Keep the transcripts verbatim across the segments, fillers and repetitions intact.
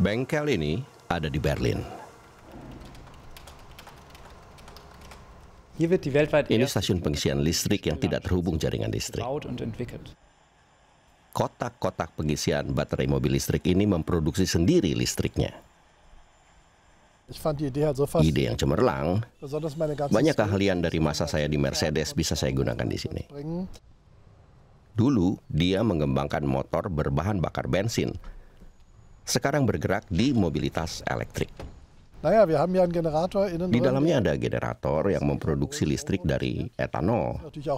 Bengkel ini ada di Berlin. Ini stasiun pengisian listrik yang tidak terhubung jaringan listrik. Kotak-kotak pengisian baterai mobil listrik ini memproduksi sendiri listriknya. Ide yang cemerlang, banyak keahlian dari masa saya di Mercedes bisa saya gunakan di sini. Dulu, dia mengembangkan motor berbahan bakar bensin. Sekarang bergerak di mobilitas elektrik. Di dalamnya ada generator yang memproduksi listrik dari etanol.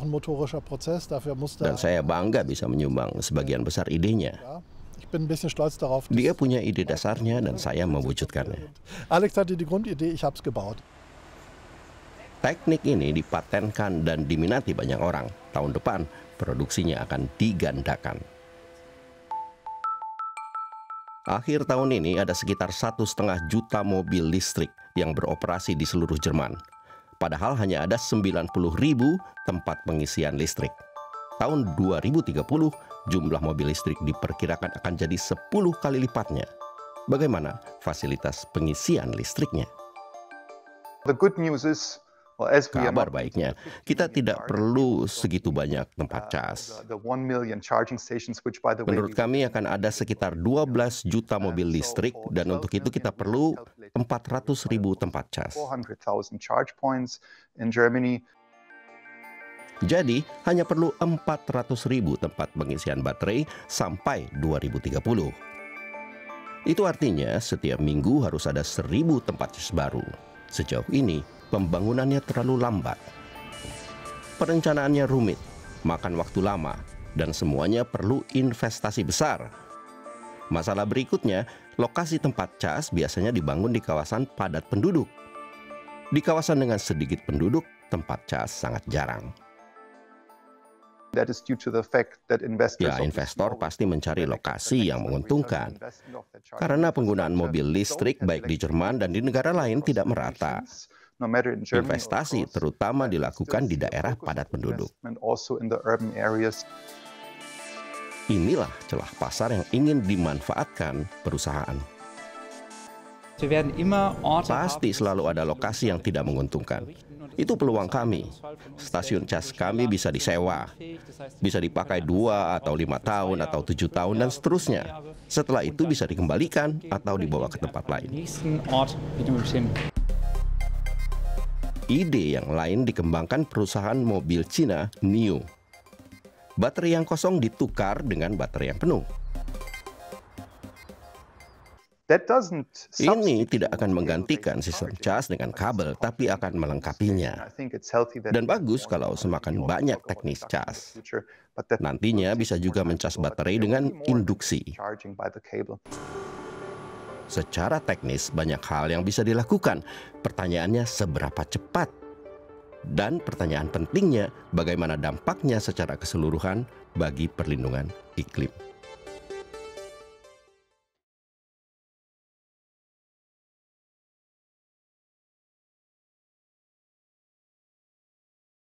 Dan saya bangga bisa menyumbang sebagian besar idenya. Dia punya ide dasarnya dan saya mewujudkannya. Teknik ini dipatenkan dan diminati banyak orang. Tahun depan, produksinya akan digandakan. Akhir tahun ini ada sekitar satu setengah juta mobil listrik yang beroperasi di seluruh Jerman. Padahal hanya ada sembilan puluh ribu tempat pengisian listrik. Tahun dua ribu tiga puluh, jumlah mobil listrik diperkirakan akan jadi sepuluh kali lipatnya. Bagaimana fasilitas pengisian listriknya? The good news is, well, as we Kabar baiknya, kita tidak perlu segitu banyak tempat cas. Menurut kami akan ada sekitar dua belas juta mobil listrik dan untuk itu kita perlu empat ratus ribu tempat cas. Jadi, hanya perlu empat ratus ribu tempat pengisian baterai sampai dua ribu tiga puluh. Itu artinya setiap minggu harus ada seribu tempat cas baru. Sejauh ini, pembangunannya terlalu lambat. Perencanaannya rumit, makan waktu lama, dan semuanya perlu investasi besar. Masalah berikutnya, lokasi tempat cas biasanya dibangun di kawasan padat penduduk. Di kawasan dengan sedikit penduduk, tempat cas sangat jarang. Ya, investor pasti mencari lokasi yang menguntungkan. Karena penggunaan mobil listrik baik di Jerman dan di negara lain tidak merata. Investasi terutama dilakukan di daerah padat penduduk. Inilah celah pasar yang ingin dimanfaatkan perusahaan. Pasti selalu ada lokasi yang tidak menguntungkan. Itu peluang kami. Stasiun cas kami bisa disewa. Bisa dipakai dua atau lima tahun atau tujuh tahun dan seterusnya. Setelah itu bisa dikembalikan atau dibawa ke tempat lain. Ide yang lain dikembangkan perusahaan mobil Cina, Nio. Baterai yang kosong ditukar dengan baterai yang penuh. Ini tidak akan menggantikan sistem cas dengan kabel, tapi akan melengkapinya. Dan bagus kalau semakin banyak teknis cas. Nantinya bisa juga mencas baterai dengan induksi. Secara teknis banyak hal yang bisa dilakukan. Pertanyaannya seberapa cepat? Dan pertanyaan pentingnya, bagaimana dampaknya secara keseluruhan bagi perlindungan iklim?